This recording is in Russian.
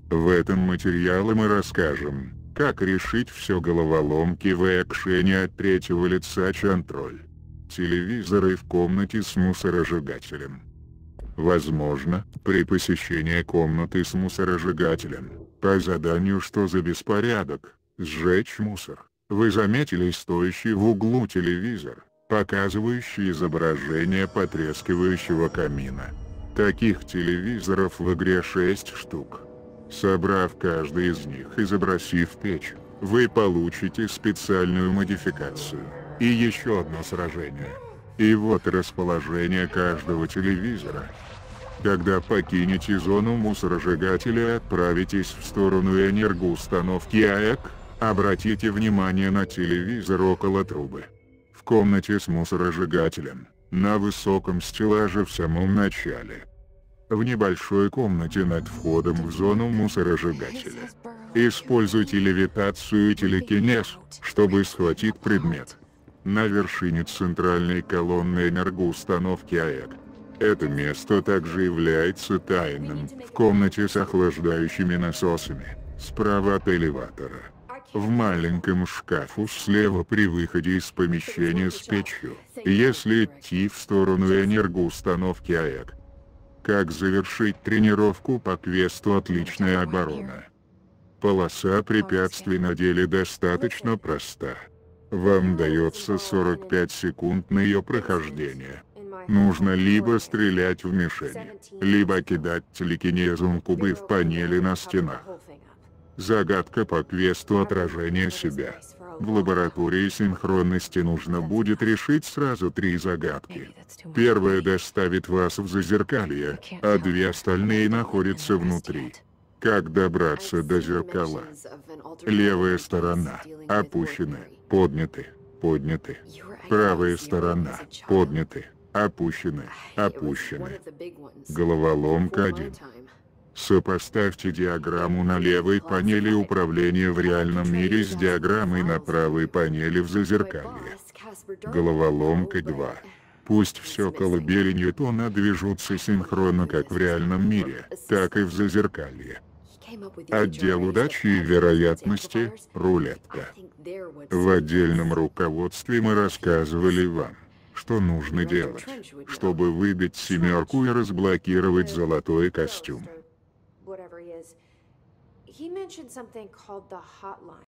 В этом материале мы расскажем, как решить все головоломки в экшене от третьего лица Чантроль. Телевизоры в комнате с мусоросжигателем. Возможно, при посещении комнаты с мусоросжигателем, по заданию «Что за беспорядок?», сжечь мусор, вы заметили стоящий в углу телевизор, показывающий изображение потрескивающего камина. Таких телевизоров в игре 6 штук. Собрав каждый из них и забросив в печь, вы получите специальную модификацию и еще одно сражение. И вот расположение каждого телевизора. Когда покинете зону мусоросжигателя и отправитесь в сторону энергоустановки АЭК, обратите внимание на телевизор около трубы. В комнате с мусоросжигателем, на высоком стеллаже в самом начале. В небольшой комнате над входом в зону мусоросжигателя. Используйте левитацию и телекинез, чтобы схватить предмет. На вершине центральной колонны энергоустановки АЭК. Это место также является тайным, в комнате с охлаждающими насосами, справа от элеватора. В маленьком шкафу слева при выходе из помещения с печью, если идти в сторону энергоустановки АЭК. Как завершить тренировку по квесту «Отличная оборона». Полоса препятствий на деле достаточно проста. Вам дается 45 секунд на ее прохождение. Нужно либо стрелять в мишени, либо кидать телекинезом кубы в панели на стенах. Загадка по квесту «Отражение себя». В лаборатории синхронности нужно будет решить сразу 3 загадки. Первая доставит вас в зазеркалье, а 2 остальные находятся внутри. Как добраться до зеркала? Левая сторона. Опущены, подняты, подняты. Правая сторона. Подняты, опущены, опущены. Головоломка 1. Сопоставьте диаграмму на левой панели управления в реальном мире с диаграммой на правой панели в зазеркалье. Головоломка 2. Пусть все колыбели Ньютона движутся синхронно как в реальном мире, так и в зазеркалье. Отдел удачи и вероятности – рулетка. В отдельном руководстве мы рассказывали вам, что нужно делать, чтобы выбить 7 и разблокировать золотой костюм.